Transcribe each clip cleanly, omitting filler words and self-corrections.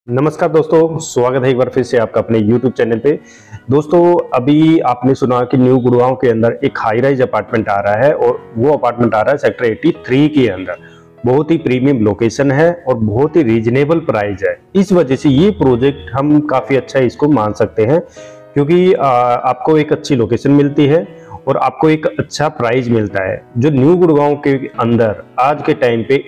नमस्कार दोस्तों, स्वागत है एक बार फिर से आपका अपने YouTube चैनल पे। दोस्तों, अभी आपने सुना कि न्यू गुड़गांव के अंदर एक हाई राइज अपार्टमेंट आ रहा है और वो अपार्टमेंट आ रहा है सेक्टर 83 के अंदर। बहुत ही प्रीमियम लोकेशन है और बहुत ही रीजनेबल प्राइस है। इस वजह से ये प्रोजेक्ट हम काफ़ी अच्छा इसको मान सकते हैं, क्योंकि आपको एक अच्छी लोकेशन मिलती है और आपको एक अच्छा प्राइस मिलता है। जो न्यू गुड़गांव के अंदर आज के टाइम पे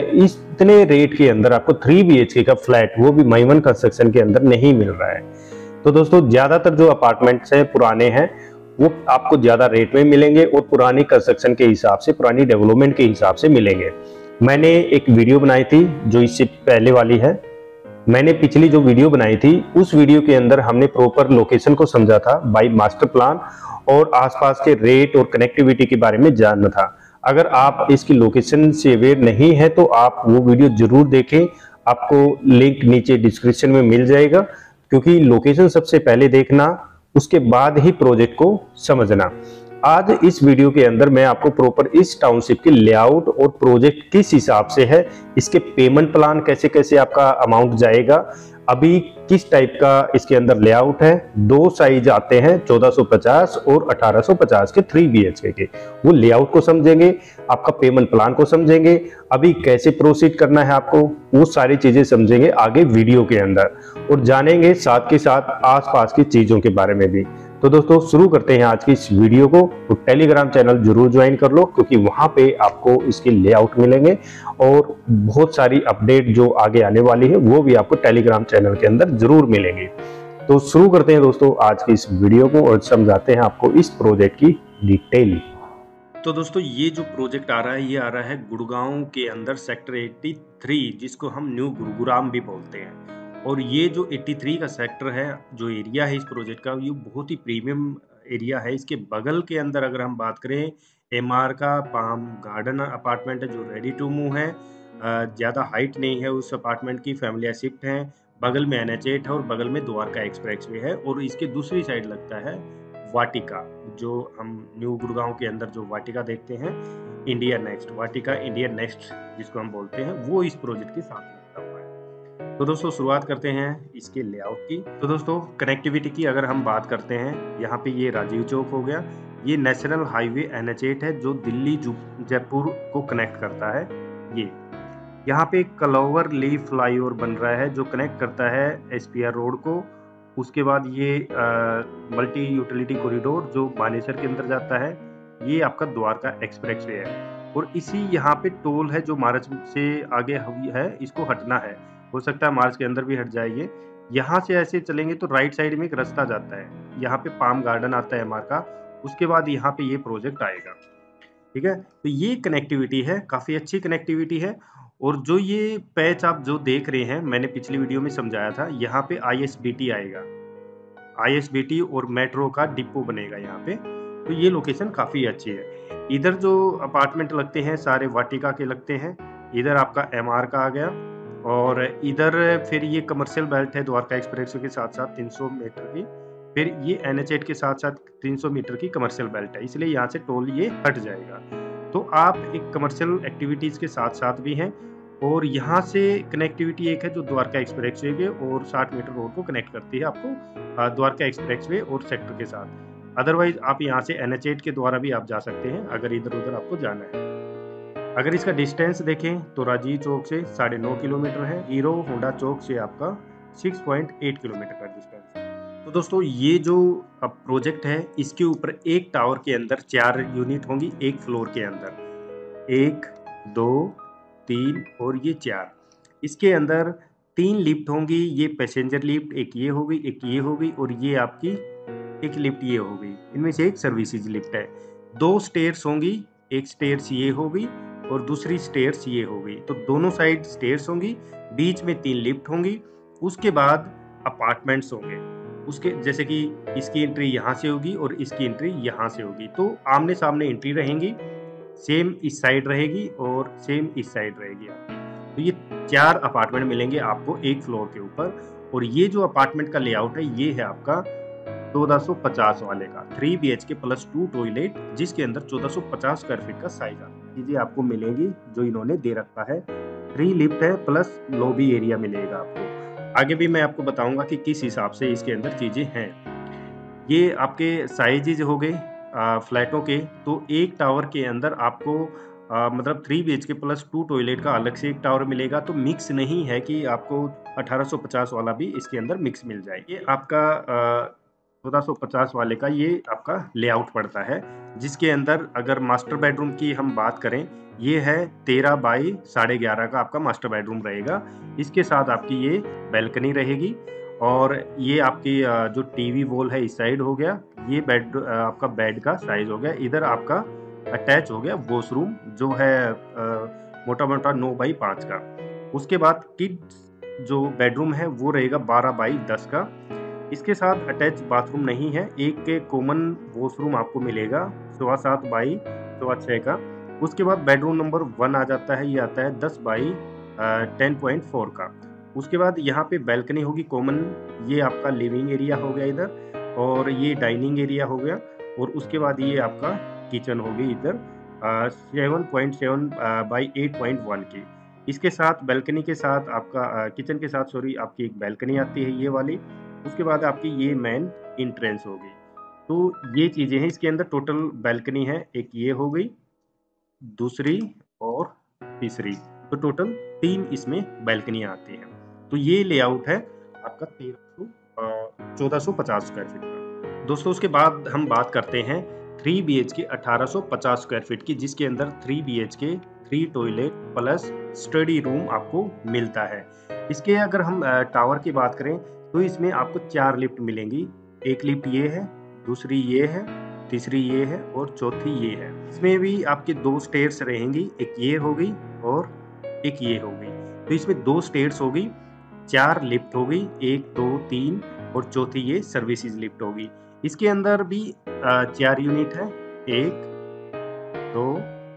इतने रेट के अंदर आपको 3 BHK का फ्लैट, वो भी माइवन कंस्ट्रक्शन के अंदर नहीं मिल रहा है। तो दोस्तों, ज्यादातर जो अपार्टमेंट्स हैं पुराने हैं, वो आपको ज्यादा रेट में मिलेंगे और पुरानी कंस्ट्रक्शन के हिसाब से, पुरानी डेवलपमेंट के हिसाब से मिलेंगे। मैंने एक वीडियो बनाई थी जो इससे पहले वाली है। मैंने पिछली जो वीडियो बनाई थी उस वीडियो के अंदर हमने प्रॉपर लोकेशन को समझा था बाय मास्टर प्लान और आसपास के रेट और कनेक्टिविटी के बारे में जानना था। अगर आप इसकी लोकेशन से अवेयर नहीं है तो आप वो वीडियो जरूर देखें, आपको लिंक नीचे डिस्क्रिप्शन में मिल जाएगा। क्योंकि लोकेशन सबसे पहले देखना, उसके बाद ही प्रोजेक्ट को समझना। आज इस वीडियो के अंदर मैं आपको प्रॉपर इस टाउनशिप की लेआउट और प्रोजेक्ट किस हिसाब से है, इसके पेमेंट प्लान कैसे कैसे आपका अमाउंट जाएगा, अभी किस टाइप का इसके अंदर लेआउट है। दो साइज आते हैं 1450 और 1850 के 3 BHK के, वो लेआउट को समझेंगे, आपका पेमेंट प्लान को समझेंगे, अभी कैसे प्रोसीड करना है आपको, वो सारी चीजें समझेंगे आगे वीडियो के अंदर और जानेंगे साथ के साथ आसपास की चीजों के बारे में भी। तो दोस्तों, शुरू करते हैं आज की इस वीडियो को। तो टेलीग्राम चैनल जरूर ज्वाइन कर लो, क्योंकि वहां पे आपको इसके लेआउट मिलेंगे और बहुत सारी अपडेट जो आगे आने वाली है वो भी आपको टेलीग्राम चैनल के अंदर जरूर मिलेंगी। तो शुरू करते हैं दोस्तों आज की इस वीडियो को और समझाते हैं आपको इस प्रोजेक्ट की डिटेल। तो दोस्तों, ये जो प्रोजेक्ट आ रहा है, ये आ रहा है गुड़गांव के अंदर सेक्टर 83, जिसको हम न्यू गुरुग्राम भी बोलते हैं। और ये जो 83 का सेक्टर है, जो एरिया है इस प्रोजेक्ट का, ये बहुत ही प्रीमियम एरिया है। इसके बगल के अंदर अगर हम बात करें, MR का पाम गार्डन अपार्टमेंट है जो रेडी टू मूव है। ज़्यादा हाइट नहीं है उस अपार्टमेंट की, फैमिली शिफ्ट है। बगल में NH8 है और बगल में द्वारका एक्सप्रेसवे है और इसके दूसरी साइड लगता है वाटिका, जो हम न्यू गुड़गांव के अंदर जो वाटिका देखते हैं, India next Vatika, India next जिसको हम बोलते हैं, वो इस प्रोजेक्ट के साथ लगता हुआ है। तो दोस्तों, शुरुआत करते हैं इसके लेआउट की। तो दोस्तों, कनेक्टिविटी की अगर हम बात करते हैं, यहाँ पे ये राजीव चौक हो गया। ये नेशनल हाईवे NH8 है जो दिल्ली जयपुर को कनेक्ट करता है। ये यहाँ पे क्लोवर लीफ फ्लाईओवर बन रहा है जो कनेक्ट करता है SPR रोड को। उसके बाद ये मल्टी यूटिलिटी कॉरिडोर जो मानेसर के अंदर जाता है, ये आपका द्वारका एक्सप्रेसवे है। और इसी यहाँ पे टोल है जो मार्च से आगे है, इसको हटना है। हो सकता है मार्च के अंदर भी हट जाएंगे। यहाँ से ऐसे चलेंगे तो राइट साइड में एक रास्ता जाता है, यहाँ पे पाम गार्डन आता है MR का। उसके बाद यहाँ पे ये प्रोजेक्ट आएगा। ठीक है, तो ये कनेक्टिविटी है, काफी अच्छी कनेक्टिविटी है। और जो ये पैच आप जो देख रहे हैं, मैंने पिछली वीडियो में समझाया था, यहाँ पे ISBT आएगा। ISBT और मेट्रो का डिपो बनेगा यहाँ पे। तो ये लोकेशन काफी अच्छी है। इधर जो अपार्टमेंट लगते हैं सारे वाटिका के लगते हैं। इधर आपका MR का आ गया और इधर फिर ये कमर्शियल बेल्ट है द्वारका एक्सप्रेसवे के साथ साथ 300 मीटर की। फिर ये NH8 के साथ साथ 300 मीटर की कमर्शियल बेल्ट है, इसलिए यहाँ से टोल ये हट जाएगा। तो आप एक कमर्शियल एक्टिविटीज के साथ साथ भी हैं। और यहाँ से कनेक्टिविटी एक है जो द्वारका एक्सप्रेसवे के और 60 मीटर रोड को कनेक्ट करती है आपको द्वारका एक्सप्रेसवे और सेक्टर के साथ। अदरवाइज आप यहाँ से NH8 के द्वारा भी आप जा सकते हैं अगर इधर उधर आपको जाना है। अगर इसका डिस्टेंस देखें तो राजीव चौक से 9.5 किलोमीटर है, हीरो होंडा चौक से आपका 6.8 किलोमीटर का डिस्टेंस है। तो दोस्तों, ये जो प्रोजेक्ट है, इसके ऊपर एक टावर के अंदर 4 यूनिट होंगी एक फ्लोर के अंदर। 1 2 3 और ये 4। इसके अंदर 3 लिफ्ट होंगी, ये पैसेंजर लिफ्ट एक ये होगी, एक ये होगी और ये आपकी एक लिफ्ट ये होगी। इनमें से एक सर्विसेज लिफ्ट है। 2 स्टेयर्स होंगी, एक स्टेयर्स ये होगी और दूसरी स्टेयर्स ये होगी। तो दोनों साइड स्टेयर्स होंगी, बीच में 3 लिफ्ट होंगी। उसके बाद अपार्टमेंट्स होंगे। उसके जैसे कि इसकी एंट्री यहाँ से होगी और इसकी एंट्री यहाँ से होगी, तो आमने सामने एंट्री रहेंगी। सेम इस साइड रहेगी और सेम इस साइड रहेगी आपकी। तो ये 4 अपार्टमेंट मिलेंगे आपको एक फ्लोर के ऊपर। और ये जो अपार्टमेंट का लेआउट है, ये है आपका 1450 वाले का 3 BHK प्लस 2 टॉयलेट, जिसके अंदर 1450 स्क्वायर फीट का साइज आता है। चीजें आपको मिलेंगी जो इन्होंने दे रखा है। 3 लिफ्ट है प्लस लॉबी एरिया मिलेगा आपको। आगे भी मैं आपको बताऊंगा कि किस हिसाब से इसके अंदर चीजें हैं। ये आपके साइजेज हो गए फ्लैटों के। तो एक टावर के अंदर आपको मतलब 3 BHK प्लस 2 टॉयलेट का अलग से एक टावर मिलेगा। तो मिक्स नहीं है कि आपको 1850 वाला भी इसके अंदर मिक्स मिल जाए। ये आपका 1450 वाले का ये आपका लेआउट पड़ता है, जिसके अंदर अगर मास्टर बेडरूम की हम बात करें, ये है 13 बाई 11.5 का आपका मास्टर बेडरूम रहेगा। इसके साथ आपकी ये बैल्कनी रहेगी और ये आपकी जो टीवी वॉल है इस साइड हो गया। ये आपका बेड का साइज हो गया। इधर आपका अटैच हो गया वॉशरूम जो है मोटा मोटा 9 बाई 5 का। उसके बाद किड्स जो बेडरूम है वो रहेगा 12 बाई 10 का। इसके साथ अटैच बाथरूम नहीं है। एक के कॉमन वॉशरूम आपको मिलेगा 7.25 बाई 6.25 का। उसके बाद बेडरूम नंबर 1 आ जाता है, ये आता है 10 बाई 10.4 का। उसके बाद यहाँ पे बैल्कनी होगी कॉमन। ये आपका लिविंग एरिया हो गया इधर, और ये डाइनिंग एरिया हो गया। और उसके बाद ये आपका किचन होगी इधर 7.7 बाई 8.1 की। इसके साथ बैल्कनी के साथ आपका किचन के साथ सॉरी आपकी एक बैल्कनी आती है ये वाली। उसके बाद आपकी ये मेन इंट्रेंस होगी। तो ये चीजें हैं इसके अंदर। टोटल बैल्कनी है, एक ये हो गई, दूसरी और तीसरी। तो टोटल 3 इसमें बैल्कनियां आती हैं। तो ये लेआउट है आपका 1450 स्क्वायर फीट का। दोस्तों उसके बाद हम बात करते हैं 3 BHK 1850 स्क्वायर फीट की, जिसके अंदर 3 BHK 3 toilet plus study room आपको मिलता है। इसके अगर हम टावर की बात करें तो इसमें आपको 4 लिफ्ट मिलेंगी। एक लिफ्ट ये है, दूसरी ये है, तीसरी ये है और चौथी ये है। इसमें भी आपके 2 स्टेयर्स रहेंगी, एक ये हो गई और एक ये हो गई। तो इसमें 2 स्टेयर्स हो गई, 4 लिफ्ट हो गई, 1 2 3 और चौथी ये सर्विसेज लिफ्ट होगी। इसके अंदर भी 4 यूनिट है, 1 2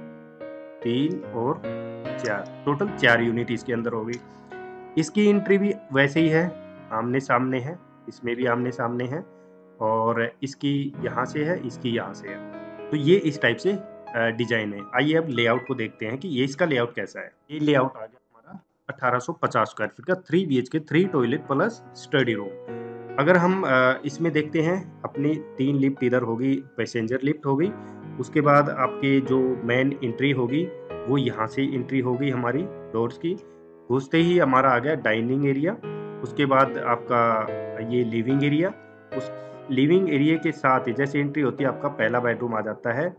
3 और 4, टोटल 4 यूनिट इसके अंदर होगी। इसकी एंट्री भी वैसे ही है, आमने सामने है। इसमें भी आमने सामने है और इसकी यहाँ से है, इसकी यहाँ से है। तो ये इस टाइप से डिजाइन है। आइए अब लेआउट को देखते हैं कि ये इसका लेआउट कैसा है। ये लेआउट आ गया हमारा 1850 स्क्वायर फीट का 3 BHK 3 toilet plus study room. अगर हम इसमें देखते हैं, अपनी 3 लिफ्ट इधर होगी, पैसेंजर लिफ्ट होगी। उसके बाद आपके जो मेन एंट्री होगी वो यहाँ से एंट्री होगी हमारी डोर्स की। घुसते ही हमारा आ गया डाइनिंग एरिया। उसके बाद आपका ये लिविंग एरिया। उस लिविंग एरिया के साथ ही जैसे एंट्री होती है आपका पहला बेडरूम आ जाता है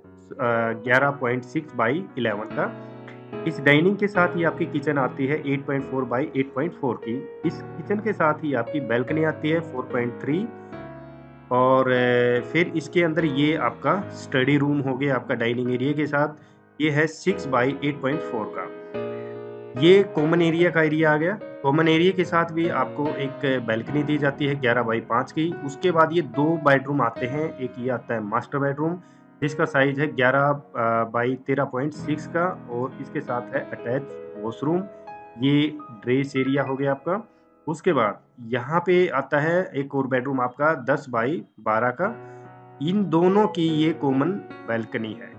11.6 बाई 11 का। इस डाइनिंग के साथ ही आपकी किचन आती है 8.4 बाई 8.4 की। इस किचन के साथ ही आपकी बैल्कनी आती है 4.3 और फिर इसके अंदर ये आपका स्टडी रूम हो गया आपका डाइनिंग एरिया के साथ, ये है 6 बाई 8.4 का। ये कॉमन एरिया का एरिया आ गया। कॉमन एरिया के साथ भी आपको एक बैल्कनी दी जाती है 11 बाई 5 की। उसके बाद ये 2 बेडरूम आते हैं। एक ये आता है मास्टर बेडरूम जिसका साइज है 11 बाई 13.6 का और इसके साथ है अटैच वॉशरूम। ये ड्रेस एरिया हो गया आपका। उसके बाद यहाँ पे आता है एक और बेडरूम आपका 10 बाई 12 का। इन दोनों की ये कॉमन बैल्कनी है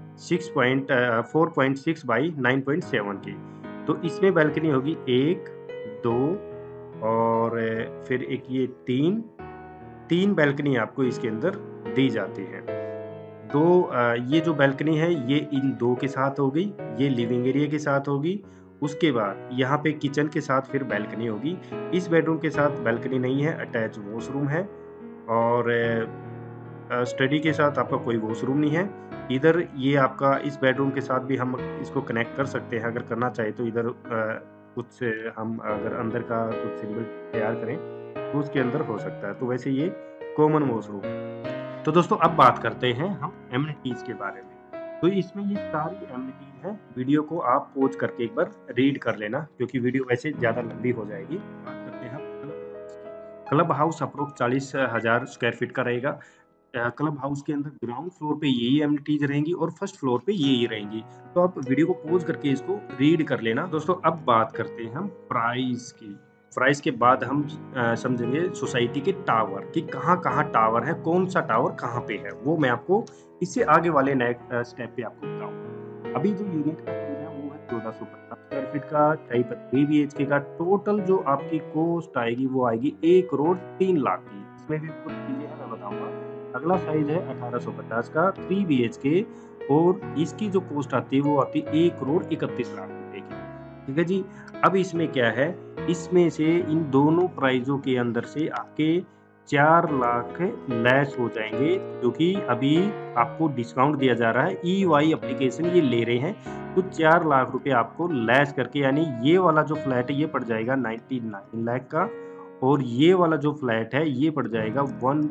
4.6 बाई 9.7 की। तो इसमें बैल्कनी होगी 1 2 और फिर एक ये 3 बैल्कनी आपको इसके अंदर दी जाती है। ये जो बैल्कनी है ये इन 2 के साथ होगी, ये लिविंग एरिया के साथ होगी। उसके बाद यहाँ पे किचन के साथ फिर बैल्कनी होगी। इस बेडरूम के साथ बैल्कनी नहीं है, अटैच वॉशरूम है और स्टडी के साथ आपका कोई वॉशरूम नहीं है। इधर ये आपका इस बेडरूम के साथ भी हम इसको कनेक्ट कर सकते हैं अगर करना चाहे तो। इधर कुछ हम अगर अंदर का कुछ सिंबल तैयार करें तो उसके अंदर हो सकता है। तो वैसे ये कॉमन वॉशरूम है। तो दोस्तों अब बात करते हैं हम एमिनिटीज के बारे में। तो इसमें ये सारी एमिनिटीज हैं। वीडियो को आप पॉज करके एक बार रीड कर लेना क्योंकि वीडियो वैसे ज़्यादा लंबी हो जाएगी। बात करते हैं club house approx 40,000 square feet का रहेगा। क्लब हाउस के अंदर ग्राउंड फ्लोर पे यही एमिनिटीज रहेंगी और फर्स्ट फ्लोर पे यही रहेंगी। तो आप वीडियो को पॉज करके इसको रीड कर लेना। दोस्तों अब बात करते हैं हम प्राइस की। प्राइस के बाद हम समझेंगे सोसाइटी के टावर कि कहाँ कहाँ टावर है, कौन सा टावर कहाँ पे है, वो मैं आपको इससे आगे वाले नेक्स्ट स्टेप पे आपको बताऊंगा। अभी जो यूनिट का प्राइस है वो है 1450 स्क्वायर फीट का, टाइप 3 BHK का। टोटल जो आपकी कॉस्ट आएगी वो आएगी 1,03,00,000 की। इसमें भी कुछ चीजें हैं मैं बताऊंगा। अगला साइज है 1850 का 3 BHK और इसकी जो कॉस्ट आती है वो आती है 1,31,00,000 रुपए की। ठीक है जी। अब इसमें क्या है, इसमें से इन दोनों प्राइजों के अंदर से आपके 4 लाख लेस हो जाएंगे, क्योंकि अभी आपको डिस्काउंट दिया जा रहा है, EY एप्लीकेशन ये ले रहे हैं, तो 4 लाख रुपए आपको लेस करके, यानी ये वाला जो फ्लैट है ये पड़ जाएगा 99 लाख का, और ये वाला जो फ्लैट है ये पड़ जाएगा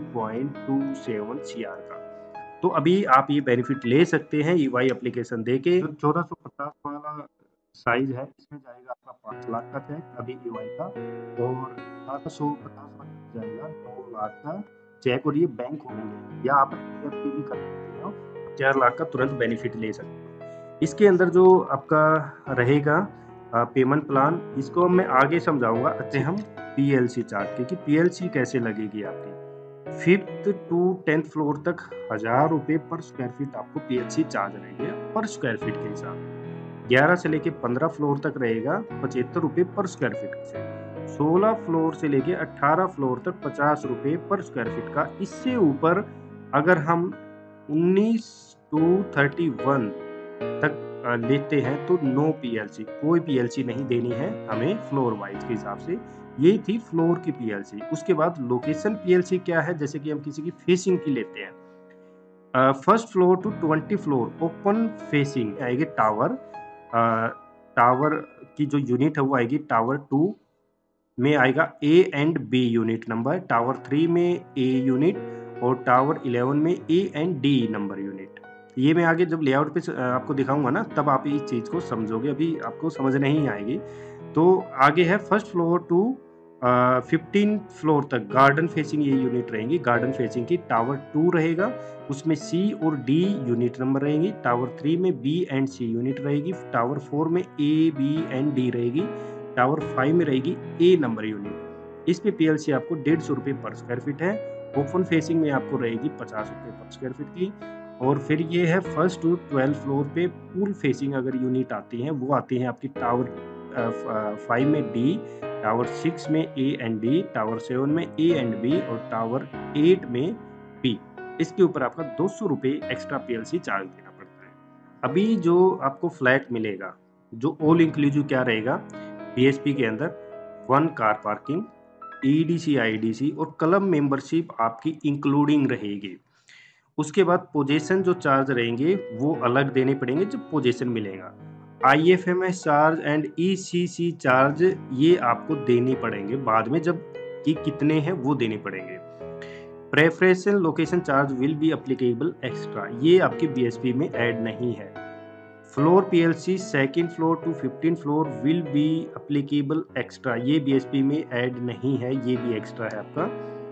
1.27 CR का। तो अभी आप ये बेनिफिट ले सकते हैं EY एप्लीकेशन देके। जो 1450 वाला साइज है इसमें जाएगा आपका 5 लाख का चेक अभी EY का, और 1850 वाला जाएगा 9 लाख का चेक, और ये बैंक होंगे या आप NEFT भी कर सकते हो, 4 लाख का तुरंत बेनिफिट ले सकते हो। इसके अंदर जो आपका रहेगा पेमेंट प्लान, इसको मैं आगे समझाऊंगा। अच्छे हम PLC चार्ज की, कि PLC कैसे लगेगी आपकी। 5th to 10th फ्लोर तक 1000 रुपए पर स्क्वायर फीट आपको PLC चार्ज रहेंगे पर स्क्वायर फीट के हिसाब से। 11 से लेके 15 फ्लोर तक रहेगा 75 रुपए पर स्क्वायर फीट से। 16 फ्लोर से लेके 18 फ्लोर तक 50 रुपए पर स्क्वायर फीट का। इससे ऊपर अगर हम 19 to 31 तक लेते हैं तो नो PLC, कोई PLC नहीं देनी है हमें फ्लोर वाइज के हिसाब से। ये थी फ्लोर की PLC। उसके बाद लोकेशन PLC क्या है, जैसे कि हम किसी की फेसिंग की लेते हैं, first floor to 20 floor open facing आएगी टावर। टावर की जो यूनिट है वो आएगी टावर 2 में आएगा A and B unit number, tower 3 में A यूनिट, और टावर 11 में A and D number unit. ये मैं आगे जब लेआउट पे आपको दिखाऊंगा ना तब आप इस चीज को समझोगे, अभी आपको समझ नहीं आएगी। तो आगे है फर्स्ट फ्लोर टू 15 फ्लोर तक गार्डन फेसिंग ये यूनिट रहेंगी। गार्डन फेसिंग की टावर 2 रहेगा, उसमें C और D यूनिट नंबर रहेंगी। टावर 3 में B एंड C यूनिट रहेगी। टावर 4 में A B एंड D रहेगी। टावर 5 में रहेगी A नंबर यूनिट। इस पे PLC आपको 150 रुपये पर स्क्वायर फीट है। ओपन फेसिंग में आपको रहेगी 50 रुपये पर स्क्वायर फीट की। और फिर ये है फर्स्ट टू 12 फ्लोर पे पूल फेसिंग अगर यूनिट आती हैं वो आती हैं आपकी टावर 5 में D, टावर 6 में A एंड D, टावर 7 में A एंड B और टावर 8 में B। इसके ऊपर आपका 200 रुपये एक्स्ट्रा PLC चार्ज देना पड़ता है। अभी जो आपको फ्लैट मिलेगा जो ऑल इंक्लूसिव क्या रहेगा, BSP के अंदर 1 कार पार्किंग, EDC IDC और क्लब मेंबरशिप आपकी इंक्लूडिंग रहेगी। उसके बाद पोजीशन जो चार्ज रहेंगे वो अलग देने पड़ेंगे जब पोजीशन मिलेगा। IFMS charge and ECC charge ये आपको देने पड़ेंगे बाद में, जब कि कितने हैं वो देने पड़ेंगे। Preferential location charge will be applicable extra, ये आपके BSP में ऐड नहीं है। Floor PLC second floor to 15 floor will be applicable extra, ये BSP में ऐड नहीं है, ये भी एक्स्ट्रा है आपका।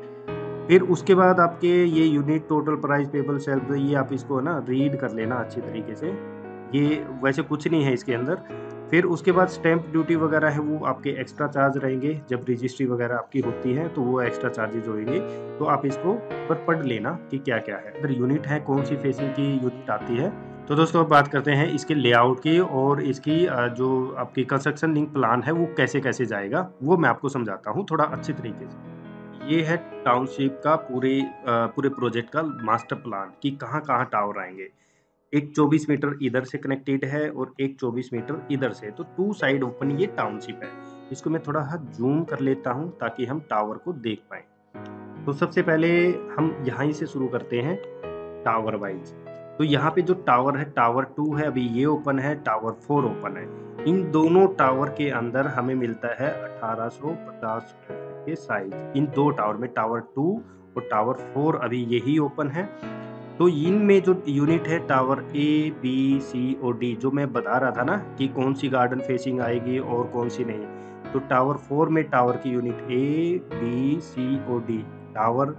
फिर उसके बाद आपके ये unit total price payable self, ये आप इसको ना रीड कर लेना अच्छी तरीके से, ये वैसे कुछ नहीं है इसके अंदर। फिर उसके बाद स्टैंप ड्यूटी वगैरह है वो आपके एक्स्ट्रा चार्ज रहेंगे, जब रजिस्ट्री वगैरह आपकी होती है तो वो एक्स्ट्रा चार्जेज होंगे। तो आप इसको पर पढ़ लेना कि क्या क्या है, अगर यूनिट है कौन सी फेसिंग की यूनिट आती है। तो दोस्तों अब बात करते हैं इसके लेआउट की, और इसकी जो आपकी कंस्ट्रक्शन लिंक प्लान है वो कैसे कैसे जाएगा वो मैं आपको समझाता हूँ थोड़ा अच्छी तरीके से। ये है टाउनशिप का पूरे प्रोजेक्ट का मास्टर प्लान कि कहाँ कहाँ टावर आएंगे। एक 24 मीटर इधर से कनेक्टेड है और एक 24 मीटर इधर से, तो 2 साइड ओपन ये टाउनशिप है। इसको मैं थोड़ा जूम कर लेता हूँ ताकि हम टावर को देख पाए। तो सबसे पहले हम यहाँ से शुरू करते हैं टावर वाइज। तो यहाँ पे जो टावर है टावर 2 है अभी ये ओपन है, टावर 4 ओपन है। इन दोनों टावर के अंदर हमें मिलता है 1850 के साइज, इन दो टावर में, टावर 2 और टावर 4 अभी यही ओपन है। तो इनमें जो यूनिट है टावर A B C और D, जो मैं बता रहा था ना कि कौन सी गार्डन फेसिंग आएगी और कौन सी नहीं, तो टावर 4 में टावर की यूनिट A B C और D, टावर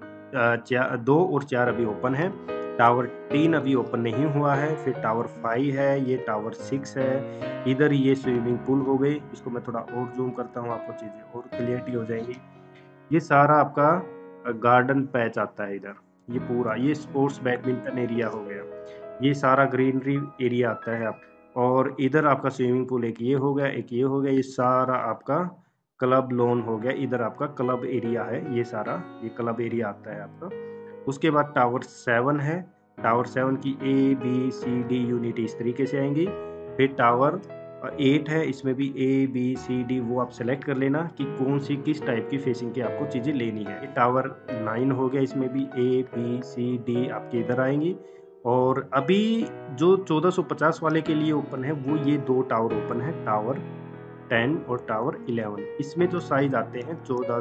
2 और 4 अभी ओपन है, टावर 3 अभी ओपन नहीं हुआ है, फिर टावर 5 है, ये टावर 6 है, इधर ये स्विमिंग पूल हो गई। इसको मैं थोड़ा और जूम करता हूँ, आपको चीज़ें और क्लियरिटी हो जाएंगी। ये सारा आपका गार्डन पैच आता है इधर, ये पूरा ये स्पोर्ट्स बैडमिंटन एरिया हो गया, ये सारा ग्रीनरी एरिया आता है। आप और इधर आपका स्विमिंग पूल एक ये हो गया, एक ये हो गया, ये सारा आपका क्लब लोन हो गया। इधर आपका क्लब एरिया है, ये सारा ये क्लब एरिया आता है आपका। उसके बाद टावर 7 है, टावर 7 की A B C D unit इस तरीके से आएंगी। फिर टावर 8 है, इसमें भी ए बी सी डी वो आप सेलेक्ट कर लेना कि कौन सी किस टाइप की फेसिंग की आपको चीज़ें लेनी है। टावर 9 हो गया, इसमें भी ए बी सी डी आपके इधर आएंगी। और अभी जो 1450 वाले के लिए ओपन है वो ये 2 टावर ओपन है, टावर 10 और टावर 11। इसमें जो साइज आते हैं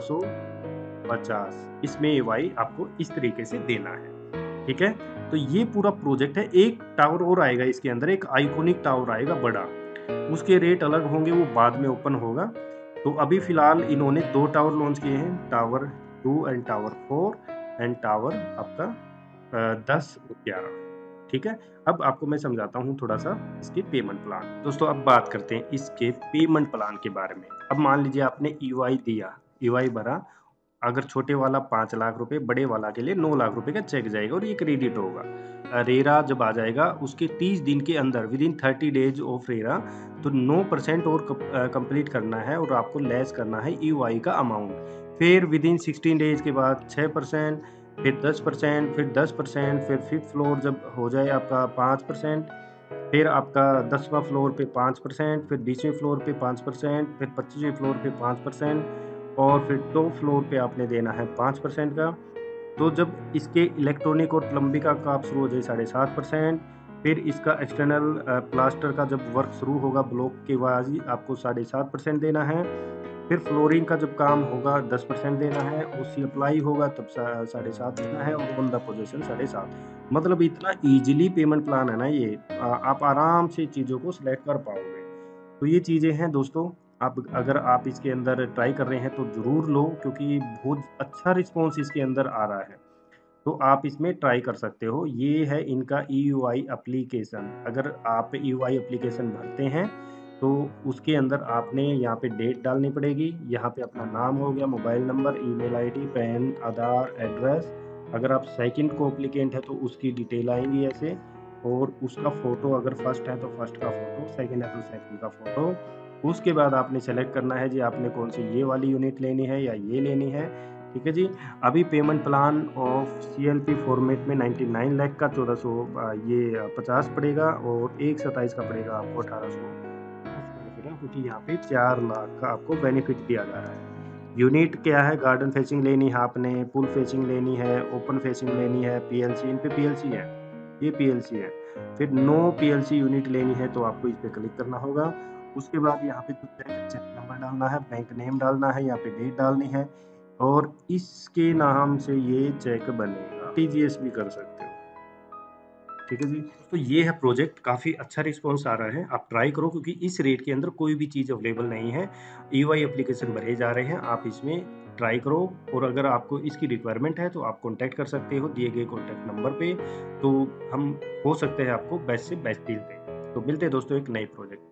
1450, इसमें EY आपको इस तरीके से देना है, ठीक है। तो ये पूरा प्रोजेक्ट है। एक टावर और आएगा इसके अंदर, एक आइकॉनिक टावर आएगा बड़ा, उसके रेट अलग होंगे, वो बाद में ओपन होगा। तो अभी फिलहाल इन्होंने 2 टावर लॉन्च किए हैं, tower 2 and tower 4 and tower आपका 10 और 11, ठीक है। अब आपको मैं समझाता हूँ थोड़ा सा इसके पेमेंट प्लान। दोस्तों अब बात करते हैं इसके पेमेंट प्लान के बारे में। अब मान लीजिए आपने EY दिया, EY भरा, अगर छोटे वाला 5 लाख रुपए, बड़े वाला के लिए 9 लाख रुपए का चेक जाएगा और ये क्रेडिट होगा। रेरा जब आ जाएगा उसके 30 दिन के अंदर, within 30 days of RERA, तो 9% और कंप्लीट करना है और आपको लेस करना है EY का अमाउंट। फिर विद इन 16 डेज के बाद 6%, फिर 10%, फिर 10%, फिर 5th फ्लोर जब हो जाए आपका 5%, फिर आपका 10वां फ्लोर पे 5%, फिर 20वें फ्लोर पे 5%, फिर 25वें फ्लोर पे 5%, और फिर टॉप फ्लोर पे आपने देना है 5% का। तो जब इसके इलेक्ट्रॉनिक और प्लम्बिंग का काम शुरू हो जाए 7.5%, फिर इसका एक्सटर्नल प्लास्टर का जब वर्क शुरू होगा ब्लॉक के बाद ही आपको 7.5% देना है। फिर फ्लोरिंग का जब काम होगा 10% देना है, उसकी अप्लाई होगा तब 7.5 देना है, और ऑन द पोजीशन 7.5। मतलब इतना इजीली पेमेंट प्लान है ना ये, आप आराम से चीज़ों को सिलेक्ट कर पाओगे। तो ये चीज़ें हैं दोस्तों। आप अगर आप इसके अंदर ट्राई कर रहे हैं तो ज़रूर लो, क्योंकि बहुत अच्छा रिस्पॉन्स इसके अंदर आ रहा है। तो आप इसमें ट्राई कर सकते हो। ये है इनका EUI एप्लीकेशन। अगर आप EUI एप्लीकेशन भरते हैं तो उसके अंदर आपने यहाँ पे डेट डालनी पड़ेगी, यहाँ पे अपना नाम हो गया, mobile number, email ID, PAN, Aadhaar, address. अगर आप सेकंड को एप्लीकेंट है तो उसकी डिटेल आएंगी ऐसे, और उसका फ़ोटो, अगर फर्स्ट है तो फर्स्ट का फ़ोटो, सेकंड है तो सेकंड का फ़ोटो। उसके बाद आपने सेलेक्ट करना है जी आपने कौन सी ये वाली यूनिट लेनी है या ये लेनी है, ठीक है जी। अभी payment plan of CLP format में 99 लाख का 1450 पड़ेगा, और 127 का पड़ेगा आपको 1800, क्योंकि यहाँ पे 4 लाख का आपको बेनिफिट दिया जा रहा है। यूनिट क्या है, गार्डन फेसिंग लेनी है आपने, पुल फेसिंग लेनी है, ओपन फेसिंग लेनी है, PLC, इन पे PLC है, ये PLC है। फिर नो PLC यूनिट लेनी है तो आपको इस पे क्लिक करना होगा। उसके बाद यहाँ पे चेक नंबर डालना है, बैंक नेम डालना है, यहाँ पे डेट डालनी है, और इसके नाम से ये चेक बनेगा। TGS भी कर सकते हो, ठीक है जी। तो ये है प्रोजेक्ट, काफ़ी अच्छा रिस्पॉन्स आ रहा है, आप ट्राई करो, क्योंकि इस रेट के अंदर कोई भी चीज़ अवेलेबल नहीं है। EY एप्लीकेशन भरे जा रहे हैं, आप इसमें ट्राई करो। और अगर आपको इसकी रिक्वायरमेंट है तो आप कॉन्टैक्ट कर सकते हो दिए गए कॉन्टैक्ट नंबर पे। तो हम हो सकते हैं आपको बेस्ट से बेस्ट डील दें। तो मिलते हैं दोस्तों एक नए प्रोजेक्ट।